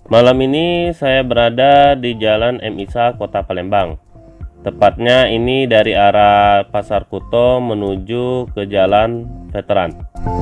Malam ini saya berada di Jalan M. Isa, Kota Palembang. Tepatnya ini dari arah Pasar Kuto menuju ke Jalan Veteran.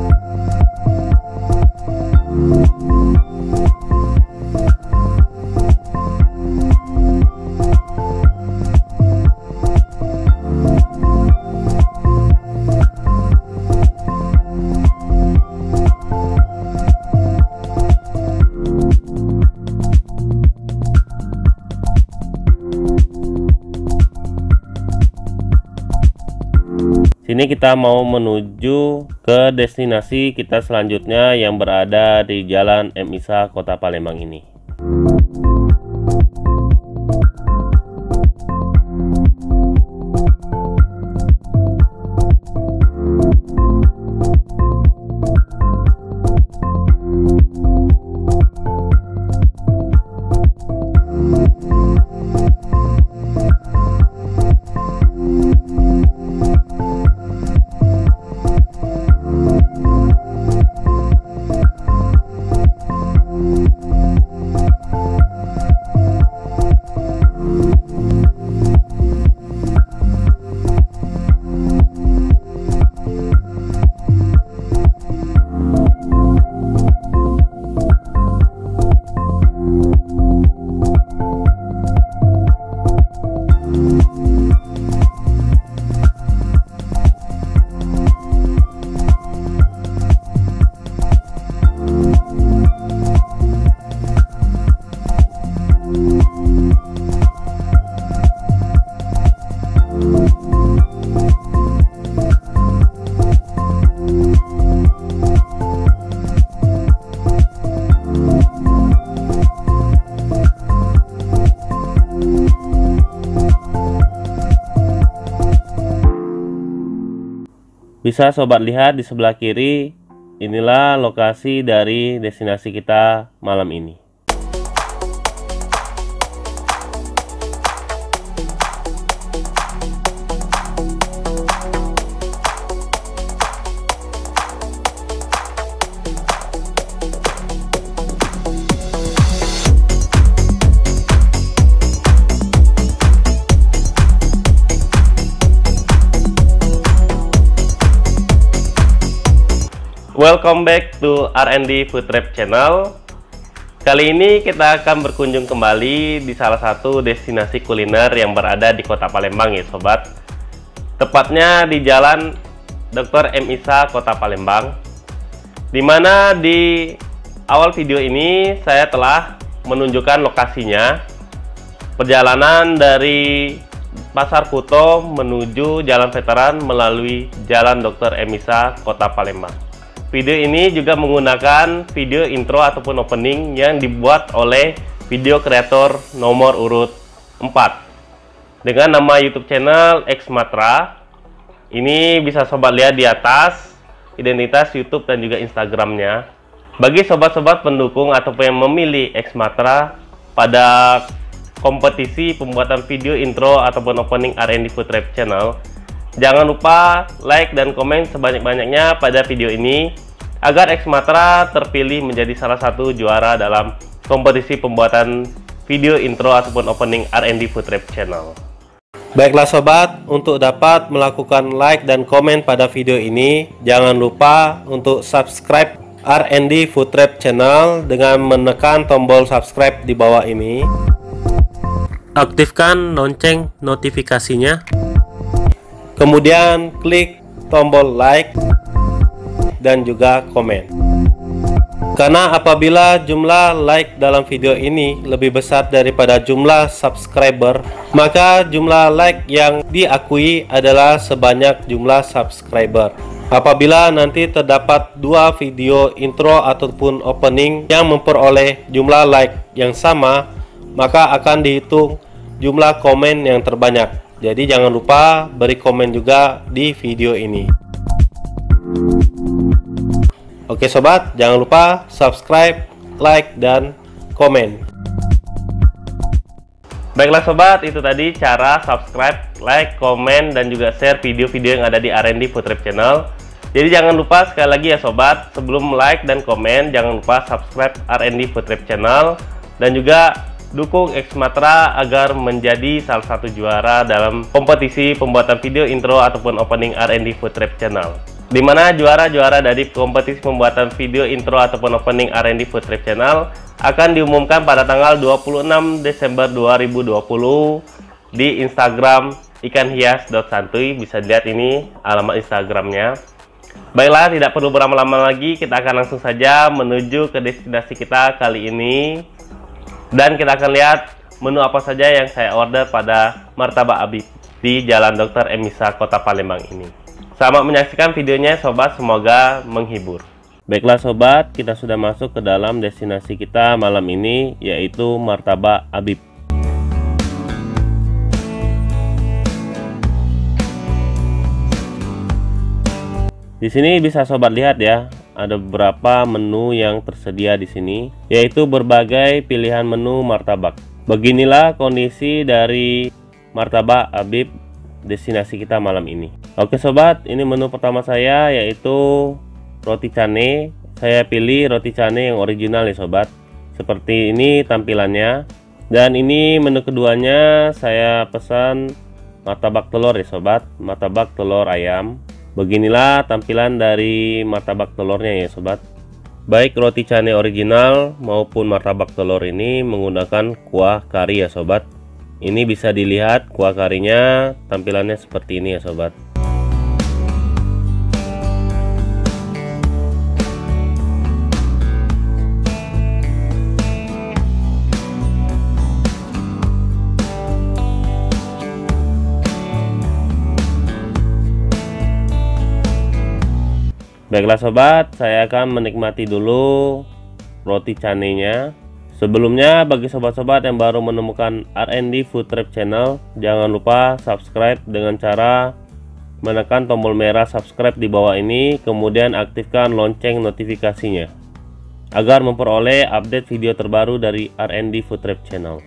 Sini kita mau menuju ke destinasi kita selanjutnya yang berada di Jalan M. Isa, Kota Palembang ini. Bisa sobat lihat di sebelah kiri, inilah lokasi dari destinasi kita malam ini. Welcome back to R&D Food Trip Channel. Kali ini kita akan berkunjung kembali di salah satu destinasi kuliner yang berada di Kota Palembang ya sobat. Tepatnya di Jalan Dr. M. Isa, Kota Palembang. Dimana di awal video ini saya telah menunjukkan lokasinya. Perjalanan dari Pasar Kuto menuju Jalan Veteran melalui Jalan Dr. M. Isa, Kota Palembang. Video ini juga menggunakan video intro ataupun opening yang dibuat oleh video kreator nomor urut 4 dengan nama YouTube channel Xmatra. Ini bisa sobat lihat di atas identitas YouTube dan juga Instagramnya. Bagi sobat-sobat pendukung ataupun yang memilih Xmatra pada kompetisi pembuatan video intro ataupun opening R&D Food Trip Channel, jangan lupa like dan komen sebanyak-banyaknya pada video ini agar Xmatra terpilih menjadi salah satu juara dalam kompetisi pembuatan video intro ataupun opening R&D Food Trip Channel. Baiklah sobat, untuk dapat melakukan like dan komen pada video ini, jangan lupa untuk subscribe R&D Food Trip Channel dengan menekan tombol subscribe di bawah ini. Aktifkan lonceng notifikasinya. Kemudian klik tombol like dan juga komen. Karena apabila jumlah like dalam video ini lebih besar daripada jumlah subscriber, maka jumlah like yang diakui adalah sebanyak jumlah subscriber. Apabila nanti terdapat dua video intro ataupun opening yang memperoleh jumlah like yang sama, maka akan dihitung jumlah komen yang terbanyak. Jadi jangan lupa beri komen juga di video ini. Oke sobat, jangan lupa subscribe, like, dan komen. Baiklah sobat, itu tadi cara subscribe, like, komen, dan juga share video-video yang ada di R&D Food Trip Channel. Jadi jangan lupa sekali lagi ya sobat, sebelum like dan komen, jangan lupa subscribe R&D Food Trip Channel, dan juga dukung X Matra agar menjadi salah satu juara dalam kompetisi pembuatan video intro ataupun opening R&D Food Rap Channel. Di mana juara-juara dari kompetisi pembuatan video intro ataupun opening R&D Food Rap Channel akan diumumkan pada tanggal 26 Desember 2020 di Instagram ikanhias.santuy. Bisa dilihat ini alamat Instagramnya. Baiklah, tidak perlu berlama-lama lagi, kita akan langsung saja menuju ke destinasi kita kali ini. Dan kita akan lihat menu apa saja yang saya order pada Martabak Habib di Jalan Dr. Emisa, Kota Palembang ini. Selamat menyaksikan videonya sobat, semoga menghibur. Baiklah sobat, kita sudah masuk ke dalam destinasi kita malam ini, yaitu Martabak Habib. Di sini bisa sobat lihat ya, ada beberapa menu yang tersedia di sini, yaitu berbagai pilihan menu martabak. Beginilah kondisi dari Martabak Habib destinasi kita malam ini. Oke sobat, ini menu pertama saya yaitu roti cane. Saya pilih roti cane yang original ya sobat. Seperti ini tampilannya. Dan ini menu keduanya saya pesan martabak telur ya sobat, martabak telur ayam. Beginilah tampilan dari martabak telurnya ya sobat. Baik roti cane original maupun martabak telur ini menggunakan kuah kari ya sobat. Ini bisa dilihat kuah karinya tampilannya seperti ini ya sobat. Baiklah sobat, saya akan menikmati dulu roti canenya. Sebelumnya bagi sobat-sobat yang baru menemukan R&D Food Rap Channel, jangan lupa subscribe dengan cara menekan tombol merah subscribe di bawah ini, kemudian aktifkan lonceng notifikasinya agar memperoleh update video terbaru dari R&D Food Rap Channel.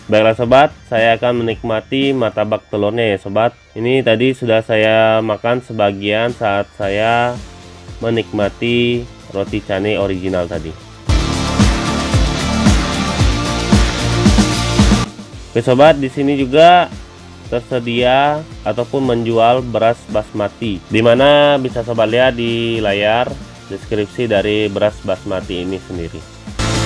Baiklah sobat, saya akan menikmati martabak telurnya ya sobat. Ini tadi sudah saya makan sebagian saat saya menikmati roti canai original tadi. Oke sobat, di sini juga tersedia ataupun menjual beras basmati, dimana bisa sobat lihat di layar deskripsi dari beras basmati ini sendiri.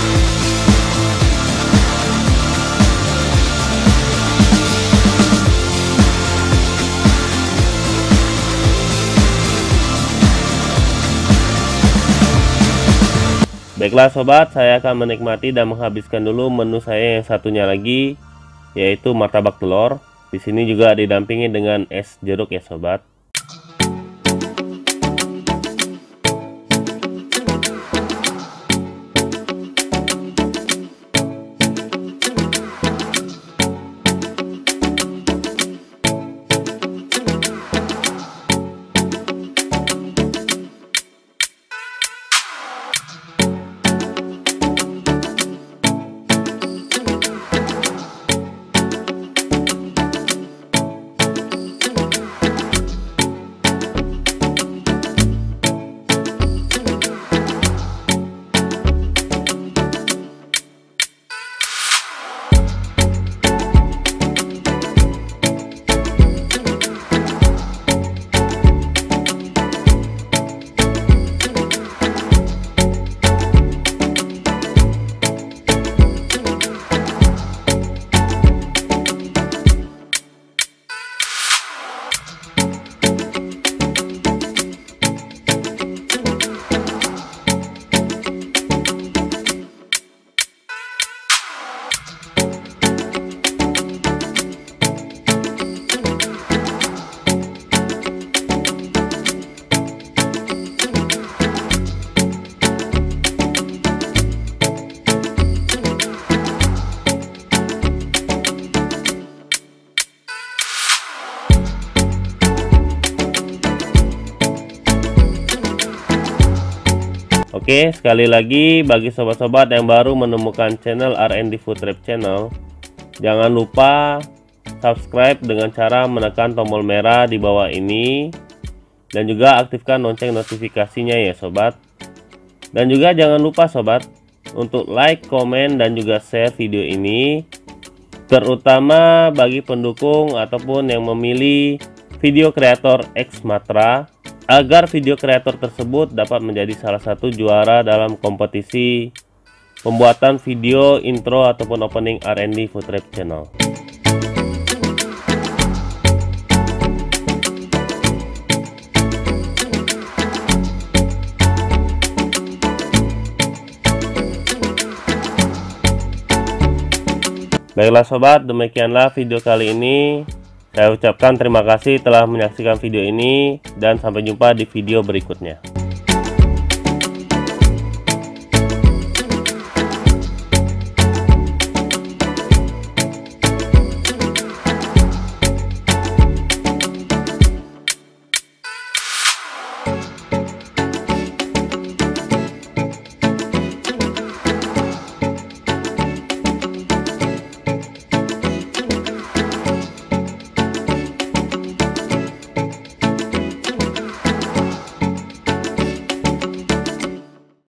Baiklah sobat, saya akan menikmati dan menghabiskan dulu menu saya yang satunya lagi, yaitu martabak telur. Di sini juga didampingi dengan es jeruk ya sobat. Oke, sekali lagi bagi sobat-sobat yang baru menemukan channel R&D Food Rep Channel, jangan lupa subscribe dengan cara menekan tombol merah di bawah ini dan juga aktifkan lonceng notifikasinya ya sobat. Dan juga jangan lupa sobat untuk like, komen, dan juga share video ini, terutama bagi pendukung ataupun yang memilih video kreator X Matra, agar video kreator tersebut dapat menjadi salah satu juara dalam kompetisi pembuatan video intro ataupun opening R&D Food Rep Channel. Baiklah sobat, demikianlah video kali ini. Saya ucapkan terima kasih telah menyaksikan video ini dan sampai jumpa di video berikutnya.